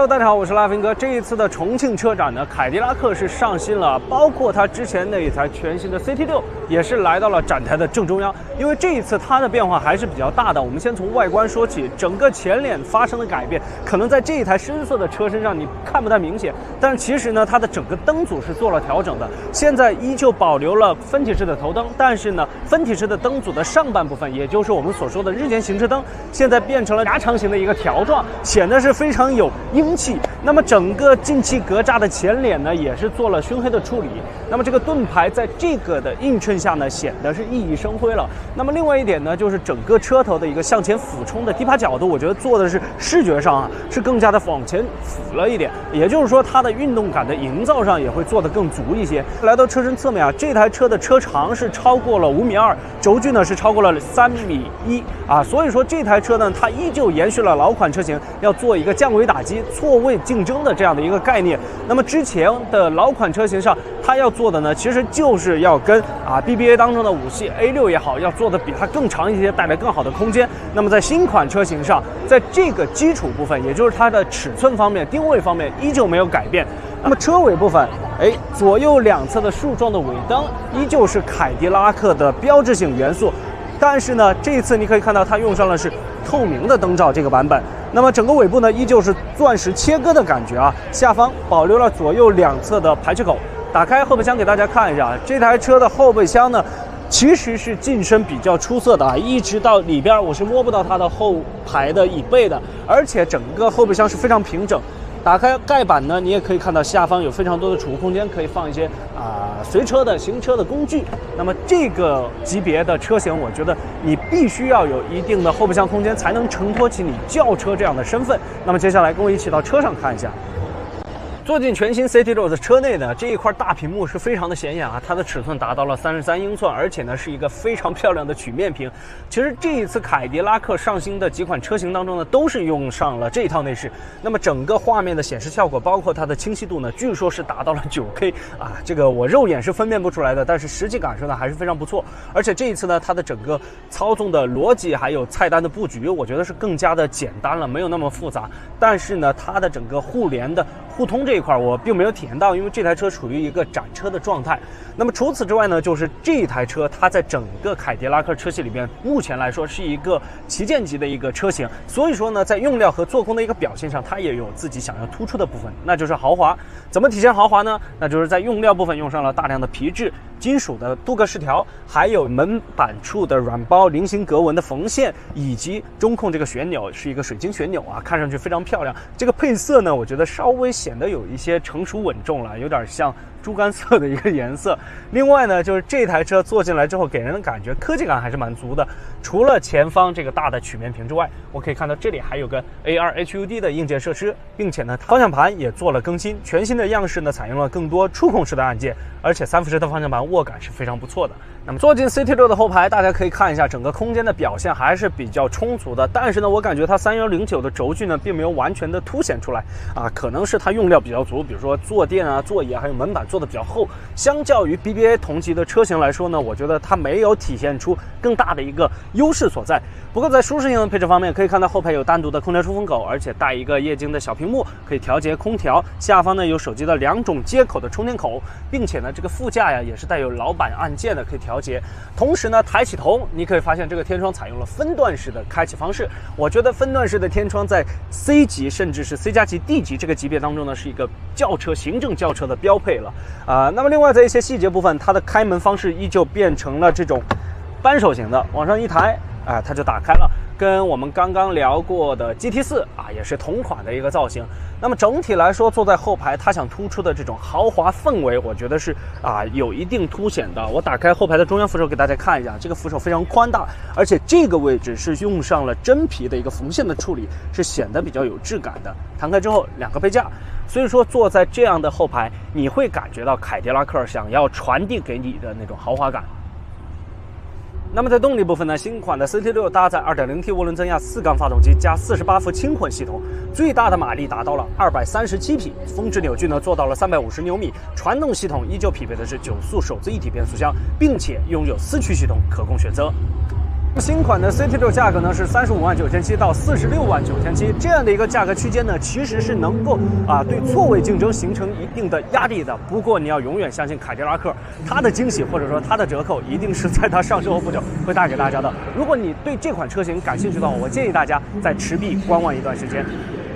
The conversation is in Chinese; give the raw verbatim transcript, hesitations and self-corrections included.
Hello， 大家好，我是拉菲哥。这一次的重庆车展呢，凯迪拉克是上新了，包括它之前那一台全新的 C T 六也是来到了展台的正中央。因为这一次它的变化还是比较大的。我们先从外观说起，整个前脸发生的改变，可能在这一台深色的车身上你看不太明显，但是其实呢，它的整个灯组是做了调整的。现在依旧保留了分体式的头灯，但是呢，分体式的灯组的上半部分，也就是我们所说的日间行车灯，现在变成了狭长型的一个条状，显得是非常有英气。那么整个进气格栅的前脸呢，也是做了熏黑的处理。那么这个盾牌在这个的映衬下呢，显得是熠熠生辉了。那么另外一点呢，就是整个车头的一个向前俯冲的低趴角度，我觉得做的是视觉上啊，是更加的往前俯了一点。也就是说，它的运动感的营造上也会做得更足一些。来到车身侧面啊，这台车的车长是超过了五米二，轴距呢是超过了三米一啊，所以说这台车呢，它依旧延续了老款车型要做一个降维打击、错位竞争的这样的一个概念。那么之前的老款车型上，它要做的呢，其实就是要跟啊 B B A 当中的五系 A 六也好，要做的比它更长一些，带来更好的空间。那么在新款车型上，在这个基础部分，也就是它的尺寸方面、定位方面，依旧没有改变。那么车尾部分，哎，左右两侧的竖状的尾灯依旧是凯迪拉克的标志性元素，但是呢，这一次你可以看到它用上了是透明的灯罩这个版本。那么整个尾部呢，依旧是钻石切割的感觉啊，下方保留了左右两侧的排气口。打开后备箱给大家看一下，这台车的后备箱呢，其实是进深比较出色的啊，一直到里边我是摸不到它的后排的椅背的，而且整个后备箱是非常平整。打开盖板呢，你也可以看到下方有非常多的储物空间，可以放一些啊、呃、随车的行车的工具。那么这个级别的车型，我觉得你必须要有一定的后备箱空间，才能承托起你轿车这样的身份。那么接下来跟我一起到车上看一下。坐进全新 C T 六的车内呢，这一块大屏幕是非常的显眼啊，它的尺寸达到了三十三英寸，而且呢是一个非常漂亮的曲面屏。其实这一次凯迪拉克上新的几款车型当中呢，都是用上了这一套内饰。那么整个画面的显示效果，包括它的清晰度呢，据说是达到了 九 K 啊，这个我肉眼是分辨不出来的，但是实际感受呢还是非常不错。而且这一次呢，它的整个操纵的逻辑还有菜单的布局，我觉得是更加的简单了，没有那么复杂。但是呢，它的整个互联的互通这一块我并没有体验到，因为这台车处于一个展车的状态。那么除此之外呢，就是这一台车它在整个凯迪拉克车系里边，目前来说是一个旗舰级的一个车型，所以说呢，在用料和做工的一个表现上，它也有自己想要突出的部分，那就是豪华。怎么体现豪华呢？那就是在用料部分用上了大量的皮质、金属的镀铬饰条，还有门板处的软包菱形格纹的缝线，以及中控这个旋钮是一个水晶旋钮啊，看上去非常漂亮。这个配色呢，我觉得稍微显得有一些成熟稳重了，有点像猪肝色的一个颜色。另外呢，就是这台车坐进来之后给人的感觉科技感还是蛮足的。除了前方这个大的曲面屏之外，我可以看到这里还有个 A R H U D 的硬件设施，并且呢，方向盘也做了更新，全新的样式呢采用了更多触控式的按键，而且三辐式的方向盘握感是非常不错的。那么坐进 C T 六的后排，大家可以看一下整个空间的表现还是比较充足的，但是呢，我感觉它三一零九的轴距呢并没有完全的凸显出来啊，可能是它用料比较足，比如说坐垫啊、座椅还有门板做的比较厚，相较于 B B A 同级的车型来说呢，我觉得它没有体现出更大的一个优势所在。不过在舒适性的配置方面，可以看到后排有单独的空调出风口，而且带一个液晶的小屏幕，可以调节空调。下方呢有手机的两种接口的充电口，并且呢这个副驾呀也是带有老板按键的，可以调节。同时呢，抬起头你可以发现这个天窗采用了分段式的开启方式。我觉得分段式的天窗在 C 级甚至是 C 加级、D 级这个级别当中呢，是一个轿车行政轿车的标配了啊、呃。那么另外在一些细节部分，它的开门方式依旧变成了这种扳手型的，往上一抬啊、呃，它就打开了。跟我们刚刚聊过的 G T 四啊，也是同款的一个造型。那么整体来说，坐在后排，它想突出的这种豪华氛围，我觉得是啊有一定凸显的。我打开后排的中央扶手给大家看一下，这个扶手非常宽大，而且这个位置是用上了真皮的一个缝线的处理，是显得比较有质感的。弹开之后，两个杯架，所以说坐在这样的后排，你会感觉到凯迪拉克想要传递给你的那种豪华感。那么在动力部分呢，新款的 C T 六搭载 二点零 T 涡轮增压四缸发动机加四十八伏轻混系统，最大的马力达到了二百三十七匹，峰值扭矩呢做到了三百五十牛米。传动系统依旧匹配的是九速手自一体变速箱，并且拥有四驱系统可供选择。 新款的 C T 六价格呢是三十五万九千七到四十六万九千七，这样的一个价格区间呢，其实是能够啊对错位竞争形成一定的压力的。不过你要永远相信凯迪拉克，它的惊喜或者说它的折扣一定是在它上市后不久会带给大家的。如果你对这款车型感兴趣的话，我建议大家再持币观望一段时间。